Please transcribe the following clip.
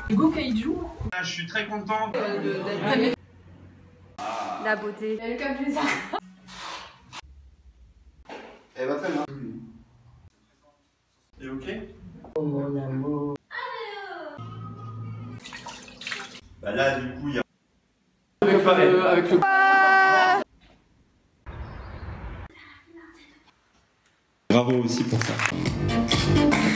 Go Kaiju. Ah, je suis très content. La beauté. Elle est comme ça. Elle va très bien. Et ok? Oh mon amour. Bah là, du coup, il y a. Avec le... Bravo aussi pour ça.